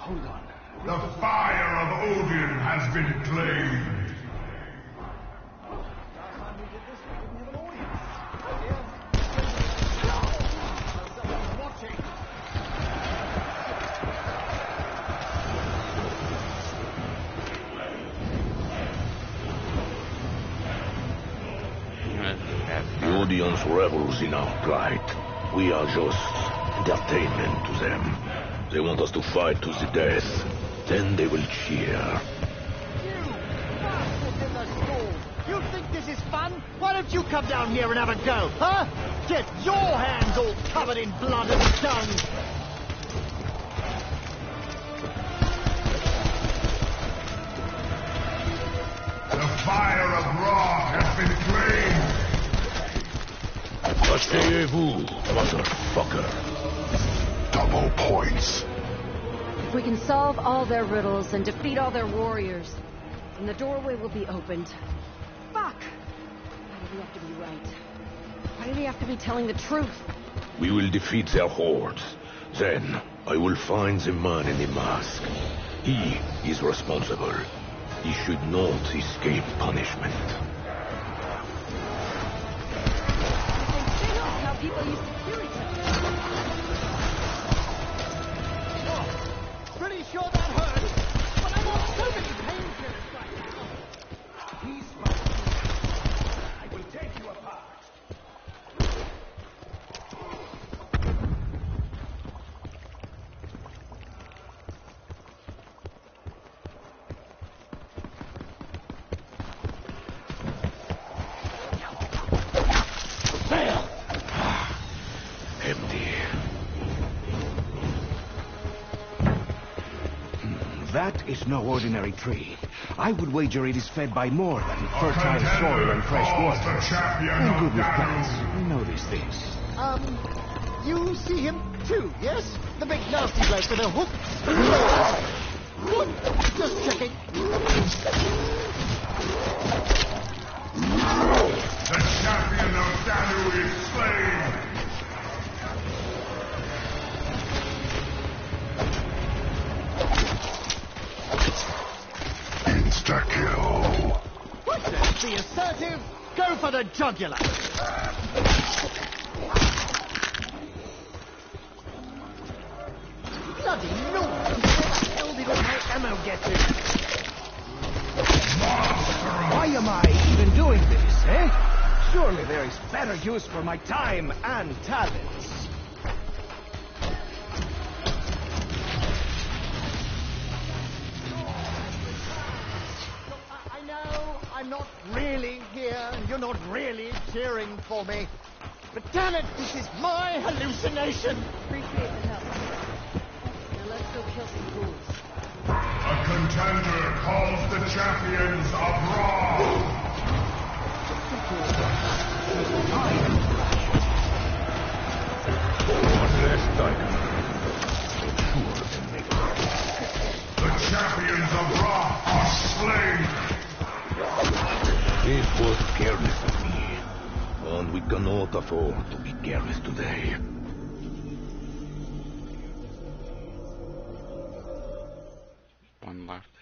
Hold on. The fire of Odin has been claimed. The audience revels in our plight. We are just entertainment to them. They want us to fight to the death. Then they will cheer. You bastard in the stall! You think this is fun? Why don't you come down here and have a go, huh? Get your hands all covered in blood and dung! The fire of Ra has been claimed. Asseyez-vous, motherfucker. Double points. If we can solve all their riddles and defeat all their warriors, then the doorway will be opened. Fuck! Why do we have to be right? Why do they have to be telling the truth? We will defeat their hordes. Then, I will find the man in the mask. He is responsible. He should not escape punishment. They know how people used to kill each other. Pretty sure that hurt, but I'm on so many painkillers right now. He's my... I will take you apart. Empty. That is no ordinary tree. I would wager it is fed by more than fertile soil and fresh water. I'm good with plants. I know these things. You see him too, yes? The big nasty bloke with a hook. What? Just checking. The champion of Danu is slain. Insta-kill. Let's be assertive. Go for the jugular. Bloody no! Where the hell did all my ammo get to? Why am I even doing this, eh? Surely there is better use for my time and talents. I know I'm not really here, and you're not really cheering for me. But damn it, this is my hallucination! Appreciate the help. Now let's go kill some ghouls. A contender calls the champions of Ra. One less tiger. Sure to make it. The champions of Ra are slain. It was careless of me. And we cannot afford to be careless today. One left.